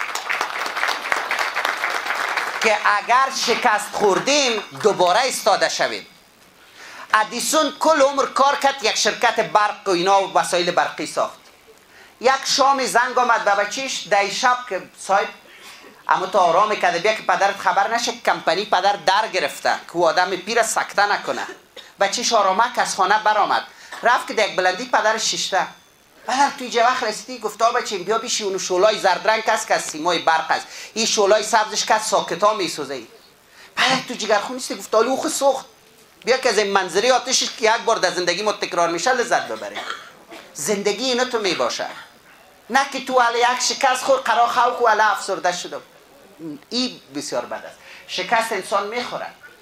که اگر شکست خوردیم دوباره ایستاده شویم. ادیسون کل عمر کار کرد، یک شرکت برق و اینا و وسایل برقی ساخت. یک شام زنگ آمد به بچیش در شب که صاحب اما تو آرام کرده بیا که پدرت خبر نشه کمپانی پدر در گرفته که آدم پیر سکته نکنه. بچیش آرامک از خانه برآمد، رفت که در یک بلندی پدرش شیشته. پدر توی جوخ رسیدی گفت آ بچیم بیا بیشی اونو شولای زرد رنگ است که از سیمای برق است، این شولای سبزش که از ساکتا میسوزه. پدر تو جگرخون نیستی؟ گفت آلو خو سوخت، بیا که از این منظری آتشش که یک بار در زندگی ما تکرار میشه لذت ببریم. زندگی اینا تو میباشه، نه که تو علی یک شکست خور قرا خوک و علی افسرده شدم. این بسیار بد است. شکست انسان میخوره.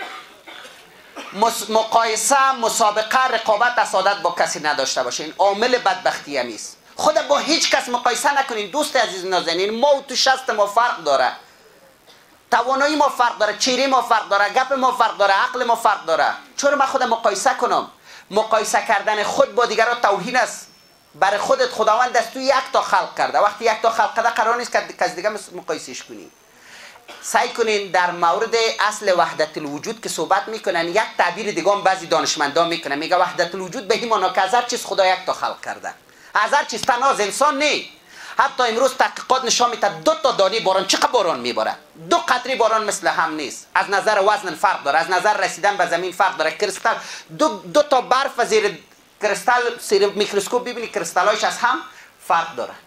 مقایسه، مسابقه، رقابت از عادت با کسی نداشته باشین، عامل بدبختی هم است. خود با هیچ کس مقایسه نکنین. دوست عزیز نازنین، ما و تو شست ما فرق داره، توانایی ما فرق داره، چهره ما فرق داره، گپ ما فرق داره، عقل ما فرق داره. چرا من خودم مقایسه کنم؟ مقایسه کردن خود با دیگران توهین است. برای خودت خداوند از تو یک تا خلق کرده، وقتی یک تا خلق کرده قرار نیست که کس دیگه مقایسهش کنی. سعی کنین در مورد اصل وحدت الوجود که صحبت میکنن یک تعبیر دیگه هم بعضی دانشمندان میکنن، میگه وحدت الوجود به این معنی که از هر چیز خدا یک تا خلق کرده، از هر چیز تنها از انسان نه. حتی امروز تحقیقات نشان میده دو تا دانه باران چقدر باران میباره، دو قطره باران مثل هم نیست. از نظر وزن فرق داره، از نظر رسیدن به زمین فرق داره. کریستال دو, دو تا برف زیر کریستال زیر میکروسکوپ ببینید کریستالایش از هم فرق داره.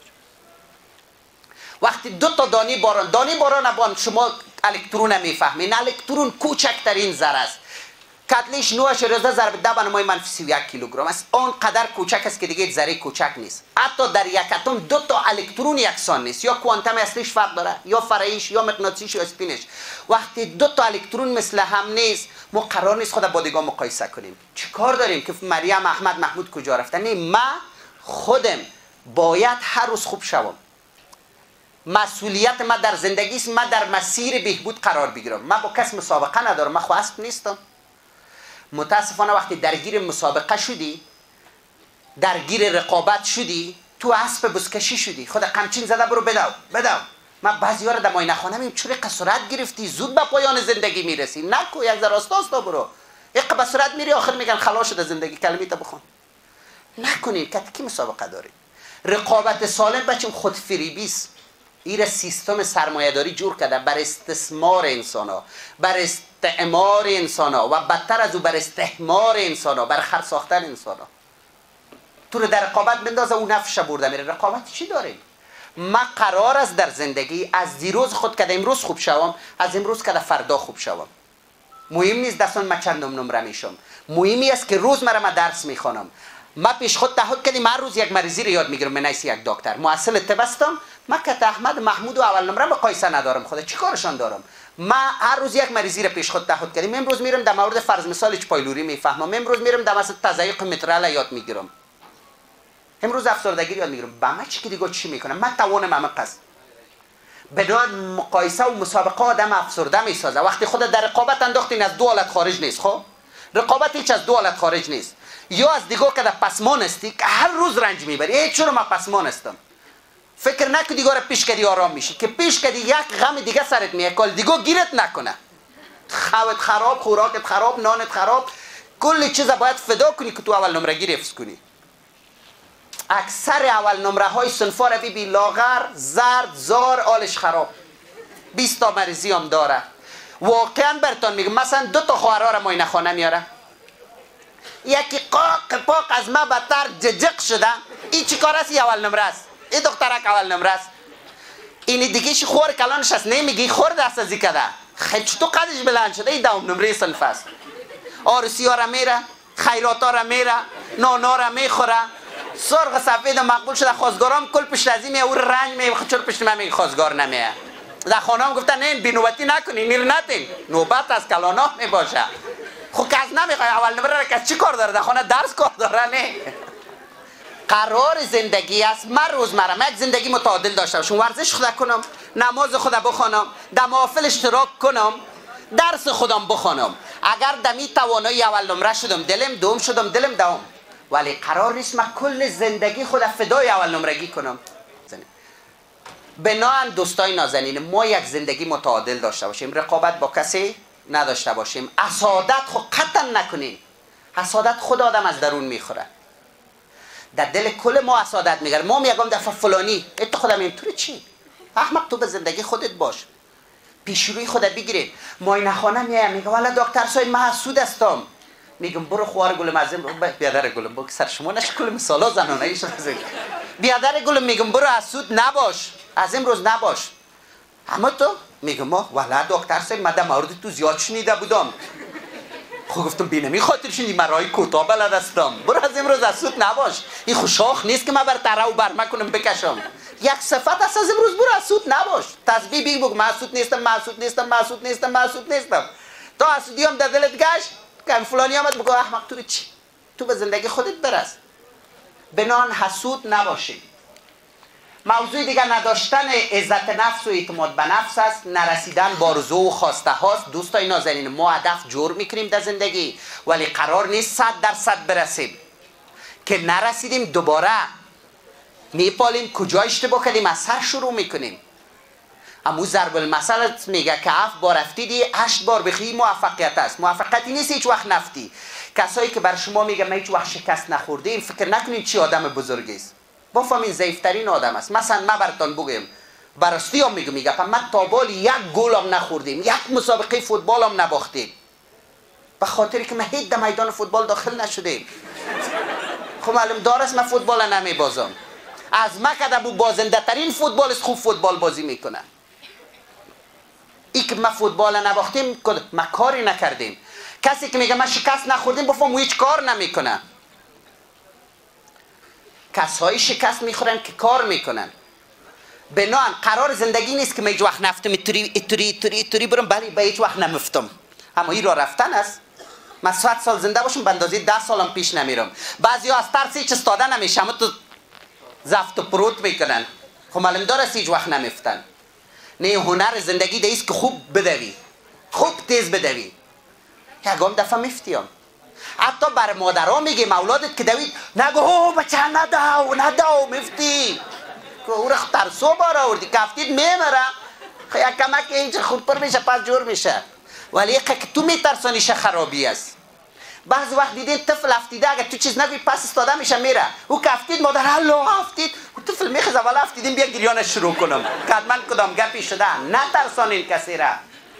وقتی دو تا دانه باران، دانه باران ابان شما الکترون میفهمین، الکترون کوچکترین ذره است، کتلش نه اشاریه ده ضرب ده به نمای منفی سی و یک کیلوگرم است. آن قدر کوچک است که دیگه ذره کوچک نیست. حتی در یک اتم دو تا الکترون یکسان نیست، یا کوانتم اصلیش فرق داره، یا فرعیش، یا مغناطیسیش، یا اسپینش. وقتی دو تا الکترون مثل هم نیست، ما قرار نیست خود با دیگه مقایسه کنیم. چیکار داریم که مریم، احمد، محمود کجا رفتن؟ نه، من خودم باید هر روز خوب شوم. مسئولیت ما در زندگی است، من در مسیر بهبود قرار بگیرم. من با کس مسابقه ندارم، من خو اسب نیستم. متاسفانه وقتی درگیر مسابقه شدی، درگیر رقابت شدی، تو اسب بزکشی شدی. خود قمچین زده برو بدو بدو. من بعضی‌ها رو در ماینه خانه میگم چوری قصرت گرفتی، زود به پایان زندگی میرسی، نکو یک ذره آستاستا برو. یک قصرت میری آخر میگن خلاص شده زندگی، کلمه تا بخون. نکنین که کی مسابقه داری. رقابت سالم بچم خود فریبی است. این سیستم سرمایه‌داری جور کرده بر استثمار انسان‌ها، بر استعمار انسان‌ها و بدتر از او بر استحمار انسان‌ها، بر خر ساختن انسان‌ها. تو رو در رقابت بندازه اون نفش برده میره. رقابت چی داریم؟ من قرار است در زندگی از دیروز خود که امروز خوب شوم، از امروز که فردا خوب شوم. مهم نیست دستان من چندم نمره میشم، مهمی است که روز مرا من درس میخوانم. من پیش خود تعهد کردم هر روز یک مریضی رو یاد میگیرم، من نیست یک دکتر. محصل طب هستم، من که احمد، محمود و اول نمره مقایسه ندارم. خدا چیکارشان دارم؟ من هر روز یک مریضی رو پیش خود تعهد کردم. امروز میرم در مورد فرض مثال اچ پایلوری میفهمم، امروز میرم در مورد تضایق مترال یاد میگیرم، امروز افسردگی یاد میگیرم. با من چی که دیگه چی میکنم؟ من توانم همه قصد. بدون مقایسه و مسابقه آدم افسرده میسازه. وقتی خود در رقابت انداختین از دو حالت خارج نیست. خب رقابت هیچ از دو حالت خارج نیست. یا از دیگه که در پسمان هستی که هر روز رنج میبری، ای چرا من پسمان هستم، فکر نکن دیگه پیش کردی آرام میشی، که پیش کردی یک غم دیگه سرت میاد، کال دیگه گیرت نکنه. خوابت خراب، خوراکت خراب، نانت خراب، کل چیزا باید فدا کنی که تو اول نمرگی حفظ کنی. اکثر اول نمره های صنفا روی بی لاغر، زرد، زار، آلش خراب. بیست تا مریضی هم داره. واقعا براتون میگم، مثلا دو تا خواهرها را معاینه خانه میاره، یکی قاق پاق از ما بدتر ججق شده، این چی کار است؟ اول نمره است. این دخترک اول نمره است. این دیگه شی خور کلانش است، نمیگی خور دست ازی کده، خیلی تو قدش بلند شده، این دوم نمره صنف است. آرسی ها را میره، خیرات ها را میره، نانا را میخوره، سرخ سفید مقبول شده. خواستگارام کل پشت ازی میه، او رنج میه، چرا پشت من میگه خواستگار نمیه؟ در خانه هم گفتن نه بینوبتی نکنی، نیر نتین، نوبت از کلانا می باشه. خب کس نمیخواه اول نمره را کس چی کار داره؟ در خانه درس کار داره؟ نه. قرار زندگی است من روزمره من یک زندگی متعادل داشته باشم، ورزش خدا کنم، نماز خدا بخوانم، در محافل اشتراک کنم، درس خودم بخوانم. اگر دمی توانایی اول نمره شدم دلم، دوم شدم دلم دوم، ولی قرار نیست من کل زندگی خود فدای اول نمرگی کنم. بنابراین دوستای نازنین، ما یک زندگی متعادل داشته باشیم، رقابت با کسی نداشته باشیم، حسادت خود قطعا نکنیم. حسادت خود آدم از درون میخوره، در دل کل ما حسادت میگره. ما میگم دفعه فلانی ات خودم اینطوری چی؟ احمق، تو به زندگی خودت باش، پیشروی خودت بگیرید. معاینه خانه میایم میگم والا دکتر صاحب من حسود هستم، میگم برو خوار گلم ازم بیادر گلم، با سر شما نش کل مثالا زنانه ایش بیادر گلم، میگم برو حسود نباش، از امروز نباش. اما تو میگم ما والا دکتر صاحب من در مورد تو زیاد شنیده بودم. خب گفتم بینمی خاطر شنیدی من رای کوتاه بلد هستم، برو از امروز حسود نباش. این خو شاخ نیست که من بر ترا و برمه کنم بکشم، یک صفت است. از امروز برو حسود نباش، تسبیح بگو من حسود نیستم، من حسود نیستم، من حسود نیستم، من حسود نیستم. تا حسودی هم در دلت گشت که فلانی آمد بگو احمق تو چی؟ تو به زندگی خودت برس. بنان حسود نباشید. موضوع دیگر نداشتن عزت نفس و اعتماد به نفس است، نرسیدن با آرزو و خواسته هاست. دوستای نازنین، ما هدف جور میکنیم در زندگی، ولی قرار نیست صد درصد برسیم. که نرسیدیم دوباره میپالیم، کجا اشتباه کردیم از سر شروع میکنیم. امو ضرب المثل میگه که هفت بار افتیدی هشت بار بخی موفقیت است. موفقیتی نیست هیچ وقت نفتی. کسایی که بر شما میگه من هیچ وقت شکست نخوردیم، فکر نکنید چی آدم بزرگی است. بفهمین ضعیفترین آدم است. مثلا من براتون بگم، براستی هم میگم میگم من تا بال یک گل هم نخوردیم، یک مسابقه فوتبال هم نباختیم، به خاطری که من هیچ در میدان فوتبال داخل نشدیم. خب معلوم دار است من فوتبال نمیبازم. از ما که در بازنده ترین فوتبالیست خوب فوتبال بازی میکنه. ای که ما فوتبال نباختیم ما کاری نکردیم. کسی که میگه ما شکست نخوردیم بفهم هیچ کار نمیکنه. کسایی شکست میخورن که کار میکنن. بنان قرار زندگی نیست که من هیچ وقت نفتم ایتوری ایتوری ایتوری ایتوری برم بلی به هیچ وقت نمفتم. اما این را رفتن است. من صد سال زنده باشم به اندازه ده سالم پیش نمیرم. بعضی ها از ترس هیچ استاده نمیشه، اما تو زفت و پروت میکنن. خب معلوم داره هیچ وقت نمیفتن. نه هنر زندگی ده ایست که خوب بدوی، خوب تیز بدوی. یکم دفعه میفتیم. حتی بر مادرها میگه اولادت که دوید نگو هو بچه نداو نداو مفتی که او را ترسو بار آوردی کفتید میمره. خیلی کمک اینجا خود پر میشه پس جور میشه، ولی که تو میترسانیشه خرابی است. بعض وقت دیدین طفل افتیده اگر تو چیز نگوی پس استاده میشه میره. او کفتید مادر هلو افتید، طفل میخز اول افتیدیم بیا گریانش شروع کنم کدمن کدام گپی شده. نترسانین کسی را،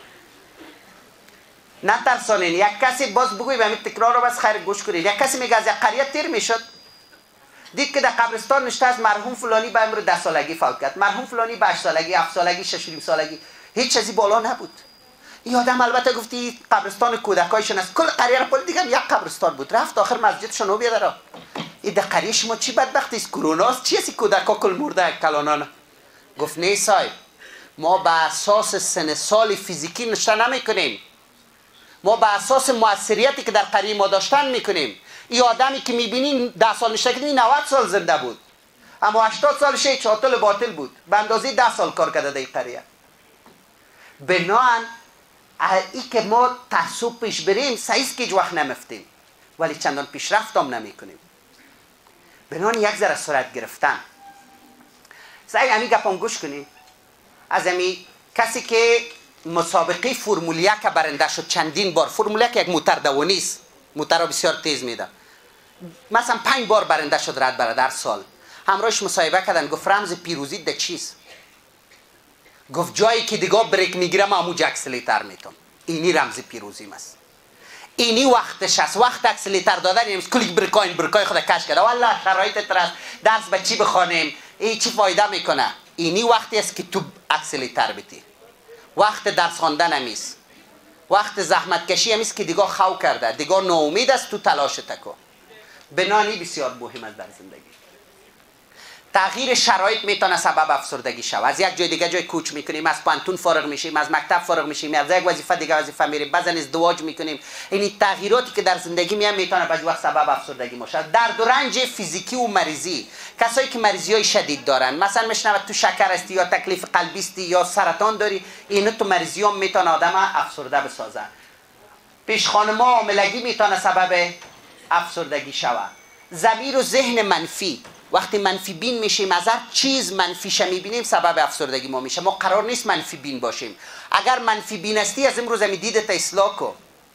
نترسانین. یک کسی باز بگوی به همین تکرار رو بس خیر گوش کنید. یک کسی میگه از یک قریه تیر میشد، دید که در قبرستان نشته از مرحوم فلانی به عمر ده سالگی فوت کرد، مرحوم فلانی به هشت سالگی، هفت سالگی، شش و نیم سالگی، هیچ چیزی بالا نبود. این آدم البته گفتی قبرستان کودکایشون است، کل قریه را پول دیگه یک قبرستان بود. رفت آخر مسجدشون رو بیاد را این در قریه شما چی بدبختی است؟ کرونا است چی است؟ کودکا کل مرده کلانان. گفت نه صاحب، ما به اساس سن سال فیزیکی نشته نمیکنیم، ما به اساس موثریتی که در قریه ما داشتن میکنیم. این آدمی که میبینین ده سال نشته کردین نود سال زنده بود، اما هشتاد سالشه چاطل باطل بود، به اندازه ده سال کار کرده در این قریه. بناهن ای که ما تعصب پیش بریم سعیست که هیچ وقت نمفتیم، ولی چندان پیشرفت هم نمی کنیم. بناهن یک ذره سرعت گرفتن. سعی امی گپم گوش کنی. از امی کسی که مسابقه فرمول یک برنده شد چندین بار، فرمول یک یک موتر دوانی است، موتر بسیار تیز میده، مثلا پنج بار برنده شد رد بره در سال. همراهش مصاحبه کردن، گفت رمز پیروزی ده چیست؟ گفت جایی که دیگه بریک میگیرم اموج اکسلیتر میتم. اینی رمز پیروزی است. اینی وقتش است، وقت اکسلیتر دادن اینه. کلیک بریکاین بریکای خود کش کرده والله شرایط ترس درس به چی بخوانیم این چی فایده میکنه. اینی وقتی است که تو اکسلیتر بیتی. وقت درس خواندن همیست، وقت زحمت کشی همیست که دیگه خو کرده، دیگه ناامید است، تو تلاش تکو. بنانی بسیار مهم است در زندگی. تغییر شرایط میتونه سبب افسردگی شود. از یک جای دیگه جای کوچ میکنیم، از پانتون فارغ میشیم، از مکتب فارغ میشیم، از یک وظیفه دیگه وظیفه میریم، بعضن ازدواج میکنیم. این تغییراتی که در زندگی میان میتونه بعضی وقت سبب افسردگی باشه. درد و رنج فیزیکی و مریضی، کسایی که مریضی های شدید دارن، مثلا میشنوید تو شکر استی یا تکلیف قلبی استی یا سرطان داری، اینو تو مریضی هم میتونه آدم افسرده بسازه. پیش خانم حاملگی میتونه سبب افسردگی شود. ضمیر و ذهن منفی، وقتی منفی بین میشیم، از هر چیز منفیش میبینیم، سبب افسردگی ما میشه. ما قرار نیست منفی بین باشیم. اگر منفی بین هستی از امروز می دیدت اصلاح کن.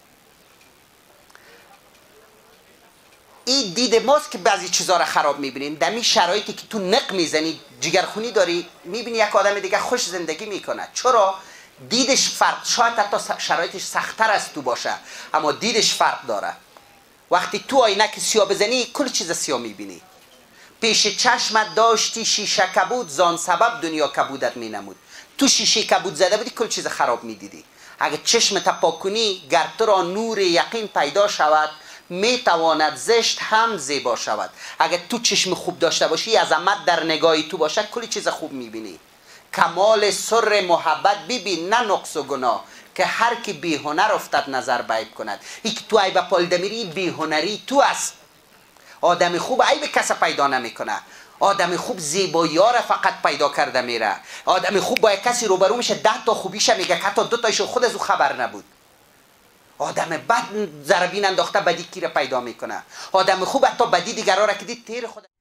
این دید ماست که بعضی چیزا رو خراب میبینیم. دمی شرایطی که تو نق میزنی، جگرخونی داری، میبینی یک آدم دیگه خوش زندگی میکنه. چرا؟ دیدش فرق، شاید حتی شرایطش سخت‌تر از تو باشه اما دیدش فرق داره. وقتی تو آینک سیاه بزنی کل چیز سیاه میبینی. پیش چشمت داشتی شیشه کبود، زان سبب دنیا کبودت می نمود. تو شیشه کبود زده بودی کل چیز خراب می دیدی. اگه چشمت پاک کنی، گر تو را نور یقین پیدا شود، می تواند زشت هم زیبا شود. اگه تو چشم خوب داشته باشی، عظمت در نگاهی تو باشه، کل چیز خوب می بینی. کمال سر محبت ببین نه نقص و گناه، که هر کی بی هنر افتد نظر بعیب کند. این که تو عیب پالده میری، بی هنری تو است. آدم خوب عیب کس پیدا نمیکنه. آدم خوب زیبایی ها را فقط پیدا کرده میره. آدم خوب با یک کسی روبرو میشه، ده تا خوبیش میگه، حتی دو تایشو خود از او خبر نبود. آدم بد ضربین انداخته بدی کی را پیدا میکنه. آدم خوب حتی بدی دیگران را که دید تیر خود